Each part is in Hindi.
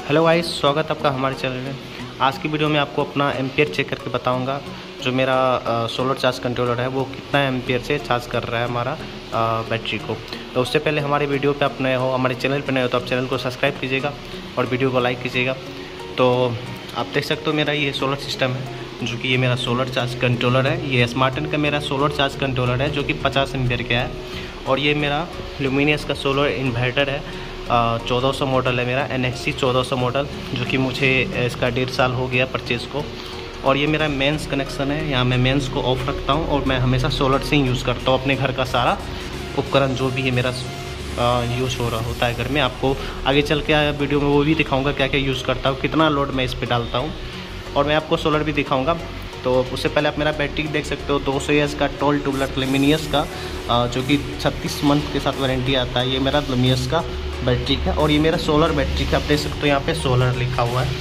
हेलो गाइस, स्वागत आपका हमारे चैनल में। आज की वीडियो में आपको अपना एम्पियर चेक करके बताऊंगा। जो मेरा सोलर चार्ज कंट्रोलर है वो कितना एम्पियर से चार्ज कर रहा है हमारा बैटरी को। तो उससे पहले हमारे वीडियो पे आप नए हो, हमारे चैनल पे नए हो, तो आप चैनल को सब्सक्राइब कीजिएगा और वीडियो को लाइक कीजिएगा। तो आप देख सकते हो मेरा ये सोलर सिस्टम है, जो कि ये मेरा सोलर चार्ज कंट्रोलर है। ये स्मार्टन का मेरा सोलर चार्ज कंट्रोलर है, जो कि 50 एम्पियर का है। और ये मेरा ल्यूमिनियस का सोलर इन्वर्टर है। 1400 मॉडल है मेरा, NXC 1400 मॉडल, जो कि मुझे इसका 1.5 साल हो गया परचेज़ को। और ये मेरा मेंस कनेक्शन है। यहाँ मैं मेंस को ऑफ रखता हूँ और मैं हमेशा सोलर से ही यूज़ करता हूँ अपने घर का सारा उपकरण जो भी है मेरा यूज़ हो रहा होता है घर में। आपको आगे चल के वीडियो में वो भी दिखाऊंगा क्या क्या यूज़ करता हूँ, कितना लोड मैं इस पर डालता हूँ, और मैं आपको सोलर भी दिखाऊंगा। तो उससे पहले आप मेरा बैटरी देख सकते हो, 200 एएच का टॉल ट्यूबलर ल्यूमिनियस का, जो कि 36 मंथ के साथ वारंटी आता है। ये मेरा ल्यूमिनियस का बैटरी का, और ये मेरा सोलर बैटरी का। आप देख सकते हो यहाँ पे सोलर लिखा हुआ है,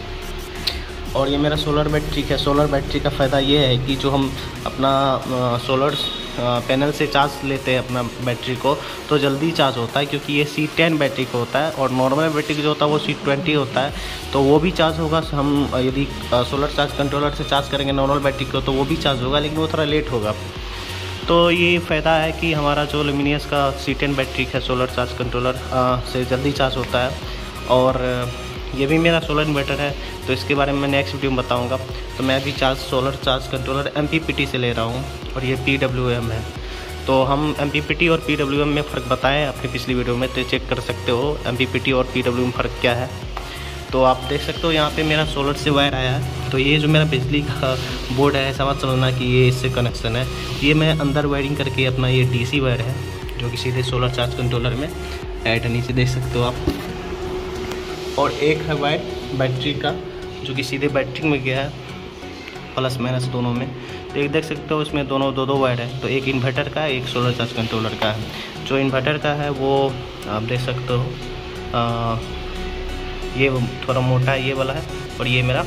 और ये मेरा सोलर बैटरी का। सोलर बैटरी का फ़ायदा ये है कि जो हम अपना सोलर पैनल से चार्ज लेते हैं अपना बैटरी को, तो जल्दी चार्ज होता है, क्योंकि ये C10 बैटरी का होता है। और नॉर्मल बैटरी जो होता है वो C20 होता है, तो वो भी चार्ज होगा। हम यदि सोलर चार्ज कंट्रोलर से चार्ज करेंगे नॉर्मल बैटरी को, तो वो भी चार्ज होगा, लेकिन वो थोड़ा लेट होगा। तो ये फ़ायदा है कि हमारा जो ल्यूमिनियस का C10 बैटरी है सोलर चार्ज कंट्रोलर से जल्दी चार्ज होता है। और ये भी मेरा सोलर इन्वर्टर है, तो इसके बारे में मैं नेक्स्ट वीडियो में बताऊंगा। तो मैं अभी सोलर चार्ज कंट्रोलर MPPT से ले रहा हूँ, और ये PWM है। तो हम MPPT और PWM में फ़र्क बताएं अपनी पिछली वीडियो में, तो चेक कर सकते हो MPPT और PWM फ़र्क क्या है। तो आप देख सकते हो यहाँ पे मेरा सोलर से वायर आया है। तो ये जो मेरा बिजली का बोर्ड है, समझ समझना कि ये इससे कनेक्शन है। ये मैं अंदर वायरिंग करके अपना ये DC वायर है, जो कि सीधे सोलर चार्ज कंट्रोलर में ऐड है, नीचे देख सकते हो आप। और एक है वायर बैटरी का, जो कि सीधे बैटरी में गया है, प्लस माइनस दोनों में। तो एक देख सकते हो इसमें दोनों दो वायर है, तो एक इन्वर्टर का एक सोलर चार्ज कंट्रोलर का है। जो इन्वर्टर का है वो आप देख सकते हो ये थोड़ा मोटा है, ये वाला है। और ये मेरा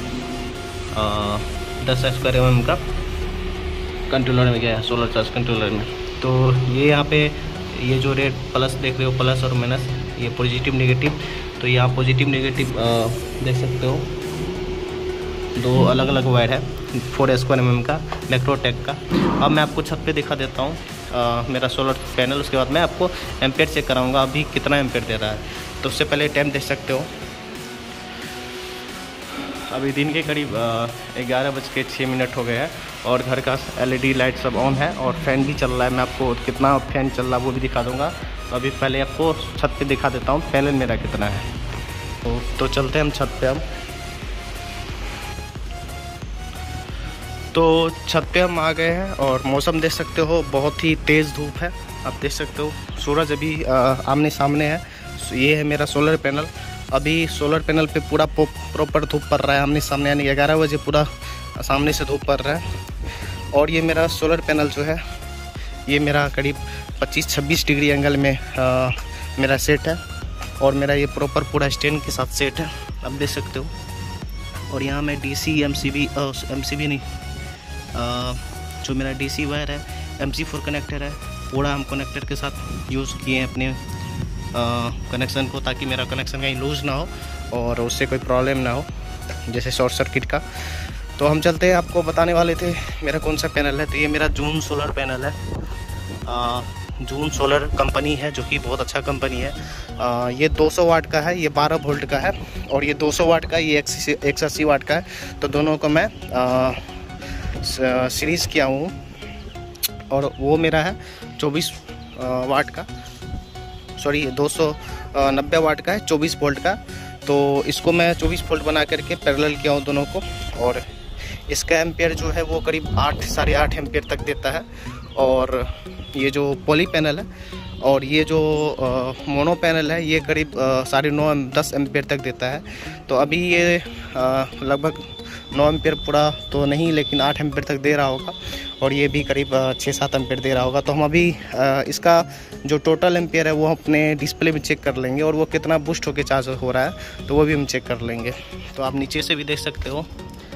10 स्क्वायर mm का कंट्रोलर में गया है, सोलर चार्ज कंट्रोलर में। तो ये यहाँ पे ये जो रेड प्लस देख रहे हो, प्लस और माइनस, ये पॉजिटिव नेगेटिव। तो यहाँ पॉजिटिव नेगेटिव देख सकते हो, दो अलग अलग वायर है 4 स्क्वायर mm का नेक्रोटेक का। अब मैं आपको छत पे दिखा देता हूँ मेरा सोलर पैनल। उसके बाद मैं आपको एम्पेयर चेक कराऊंगा अभी कितना एम्पेयर दे रहा है। तो उससे पहले टाइम देख सकते हो, अभी दिन के करीब 11:06 हो गए हैं, और घर का LED लाइट सब ऑन है, और फैन भी चल रहा है। मैं आपको कितना फैन चल रहा है वो भी दिखा दूंगा। अभी पहले आपको छत पे दिखा देता हूँ पैनल मेरा कितना है। तो चलते हैं हम छत पे। तो छत पे हम आ गए हैं, और मौसम देख सकते हो बहुत ही तेज़ धूप है। आप देख सकते हो सूरज अभी आमने सामने है। ये है मेरा सोलर पैनल। अभी सोलर पैनल पे पूरा प्रॉपर धूप पड़ रहा है आमने सामने, यानी 11 बजे पूरा सामने से धूप पड़ रहा है। और ये मेरा सोलर पैनल जो है, ये मेरा करीब 25-26 डिग्री एंगल में मेरा सेट है, और मेरा ये प्रॉपर पूरा स्टैंड के साथ सेट है, आप देख सकते हो। और यहाँ मैं DC MCB नहीं, जो मेरा DC वायर है MC4 कनेक्टर है, पूरा हम कनेक्टर के साथ यूज़ किए हैं अपने कनेक्शन को, ताकि मेरा कनेक्शन कहीं लूज़ ना हो और उससे कोई प्रॉब्लम ना हो, जैसे शॉर्ट सर्किट का। तो हम चलते हैं, आपको बताने वाले थे मेरा कौन सा पैनल है। तो ये मेरा जून सोलर पैनल है। जून सोलर कंपनी है, जो कि बहुत अच्छा कंपनी है। ये 200 वाट का है, ये 12 वोल्ट का है, और ये 200 वाट का, ये 180 वाट का है। तो दोनों को मैं सीरीज़ किया हूँ, और वो मेरा है 24 वाट का, सॉरी 290 वाट का है, 24 वोल्ट का। तो इसको मैं 24 वोल्ट बना करके पैरेलल किया हूँ दोनों को, और इसका एम्पेयर जो है वो करीब 8-8.5 एम्पेयर तक देता है। और ये जो पॉली पैनल है, और ये जो मोनो पैनल है, ये करीब 9.5-10 एम्पेयर तक देता है। तो अभी ये लगभग 9 एम्पेयर पूरा तो नहीं, लेकिन 8 एम्पेयर तक दे रहा होगा, और ये भी करीब 6-7 एम्पेयर दे रहा होगा। तो हम अभी इसका जो टोटल एम्पेयर है वो अपने डिस्प्ले में चेक कर लेंगे, और वो कितना बूस्ट होकर चार्ज हो रहा है तो वो भी हम चेक कर लेंगे। तो आप नीचे से भी देख सकते हो,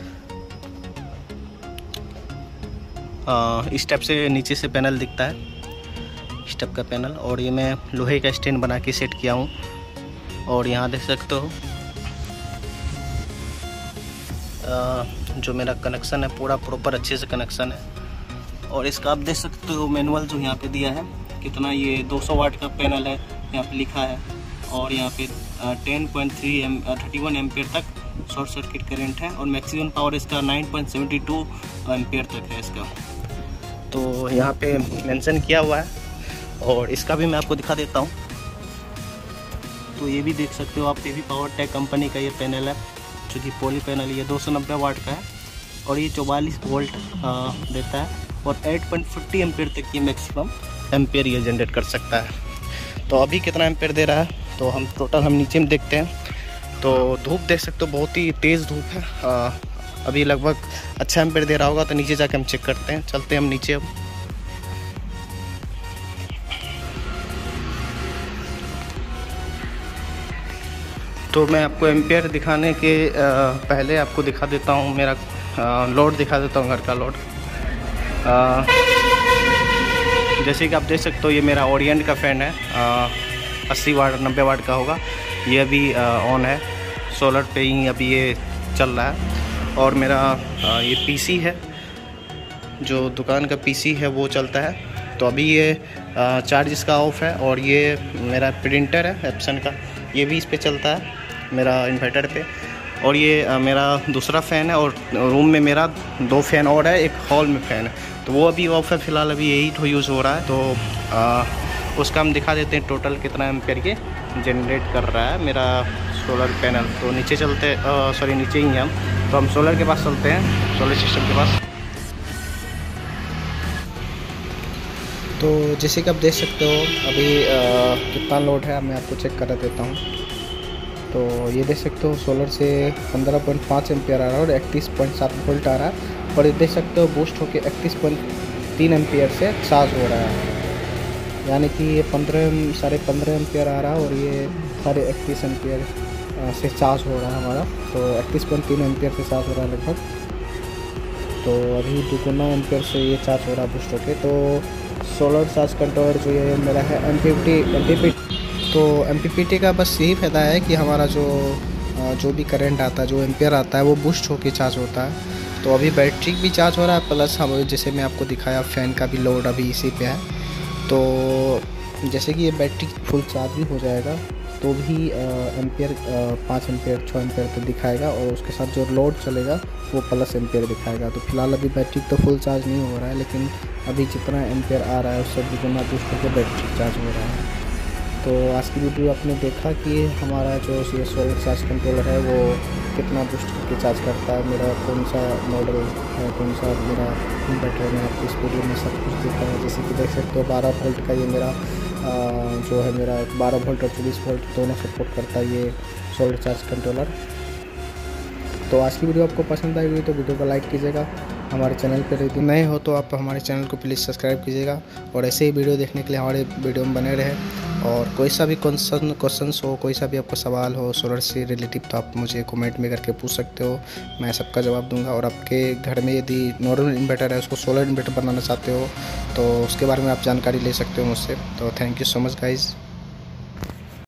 इस टाइप से नीचे से पैनल दिखता है, इस टाइप का पैनल। और ये मैं लोहे का स्टैंड बना के सेट किया हूँ, और यहाँ देख सकते हो जो मेरा कनेक्शन है पूरा प्रॉपर अच्छे से कनेक्शन है। और इसका आप देख सकते हो मैनुअल जो यहाँ पे दिया है कितना, ये 200 वाट का पैनल है यहाँ पे लिखा है। और यहाँ पे 31 एम्पियर तक शॉर्ट सर्किट करंट है और मैक्सिमम पावर इसका 9.72 एम्पियर तक है इसका। तो यहाँ पे मेंशन किया हुआ है और इसका भी मैं आपको दिखा देता हूँ। तो ये भी देख सकते हो आप, ये भी पावर टेक कंपनी का ये पैनल है जो कि पॉली पैनल, ये 290 वाट का है और ये 44 वोल्ट देता है और 8.50 एम्पियर तक ये मैक्सिमम एम्पियर ये जनरेट कर सकता है। तो अभी कितना एम्पियर दे रहा है तो हम टोटल नीचे में देखते हैं। तो धूप देख सकते हो, बहुत ही तेज़ धूप है। अभी लगभग अच्छा एम्पियर दे रहा होगा, तो नीचे जाके हम चेक करते हैं। चलते हैं हम नीचे अब। तो मैं आपको एम्पियर दिखाने के पहले आपको दिखा देता हूँ मेरा लोड दिखा देता हूँ, घर का लोड। जैसे कि आप देख सकते हो ये मेरा ओरिएंट का फ़ैन है, 80 वाट 90 वाट का होगा। ये अभी ऑन है, सोलर पे ही अभी ये चल रहा है। और मेरा ये पीसी है, जो दुकान का पीसी है वो चलता है। तो अभी ये चार्ज इसका ऑफ है। और ये मेरा प्रिंटर है एप्सन का, ये भी इस पे चलता है मेरा इन्वर्टर पे। और ये मेरा दूसरा फ़ैन है और रूम में मेरा 2 फ़ैन और है, एक हॉल में फ़ैन है, तो वो अभी ऑफ है फ़िलहाल, अभी यही तो यूज़ हो रहा है। तो उसका हम दिखा देते हैं टोटल कितना एम्पियर ये जनरेट कर रहा है मेरा सोलर पैनल। तो नीचे चलते, सॉरी नीचे ही हैं हम, तो हम सोलर के पास चलते हैं, सोलर सिस्टम के पास। तो जैसे कि आप देख सकते हो अभी कितना लोड है, मैं आपको चेक करा देता हूँ। तो ये देख सकते हो सोलर से 15.5 एम्पियर आ रहा है और 31.7 वोल्ट आ रहा है। और ये देख सकते हो बूस्ट होकर 31.3 एम्पियर से चार्ज हो रहा है, यानी कि ये 15.5 एम्पियर आ रहा है और ये 31.5 एम्पियर से चार्ज हो रहा है हमारा। तो 31.3 एम्पियर से चार्ज हो रहा है लगभग। तो अभी 2 एम्पियर से ये चार्ज हो रहा है बूस्ट होके। तो सोलर चार्ज कंट्रोलर जो ये मेरा है MPPT। तो MPPT का बस यही फ़ायदा है कि हमारा जो भी करंट आता है, जो एम्पियर आता है, वो बूस्ट होके चार्ज होता है। तो अभी बैटरी भी चार्ज हो रहा है, प्लस हम जैसे मैं आपको दिखाया फ़ैन का भी लोड अभी इसी पे है। तो जैसे कि ये बैटरी फुल चार्ज भी हो जाएगा तो भी एम्पियर 5 एम्पियर 6 एम्पियर तक दिखाएगा और उसके साथ जो लोड चलेगा वो प्लस एम्पियर दिखाएगा। तो फिलहाल अभी बैटरी तो फुल चार्ज नहीं हो रहा है, लेकिन अभी जितना एम्पियर आ रहा है उससे दुगना बूस्ट होकर बैटरी चार्ज हो रहा है। तो आज की वीडियो आपने देखा कि हमारा जो ये सोलर चार्ज कंट्रोलर है वो कितना बूस्ट करके चार्ज करता है, मेरा कौन सा मॉडल है, कौन सा मेरा इन्वर्टर में आपको इस वीडियो में सब कुछ दिखा है। जैसे कि देख सकते हो 12 वोल्ट का ये मेरा जो है मेरा 12 वोल्ट और 24 वोल्ट दोनों सपोर्ट करता है ये सोलर चार्ज कंट्रोलर। तो आज की वीडियो आपको पसंद आई हुई तो वीडियो को लाइक कीजिएगा। हमारे चैनल पर यदि नए हो तो आप हमारे चैनल को प्लीज़ सब्सक्राइब कीजिएगा और ऐसे ही वीडियो देखने के लिए हमारे वीडियो में बने रहे। और कोई सा भी क्वेश्चंस हो, कोई सा भी आपको सवाल हो सोलर से रिलेटिव, तो आप मुझे कमेंट में करके पूछ सकते हो, मैं सबका जवाब दूंगा। और आपके घर में यदि नॉर्मल इन्वर्टर है उसको सोलर इन्वर्टर बनाना चाहते हो तो उसके बारे में आप जानकारी ले सकते हो मुझसे। तो thank you so much guys.